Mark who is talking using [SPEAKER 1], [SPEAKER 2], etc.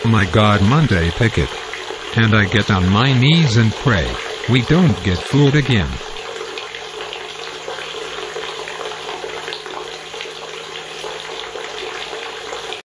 [SPEAKER 1] My God, Monday Pickett. And I get on my knees and pray, we don't get fooled again.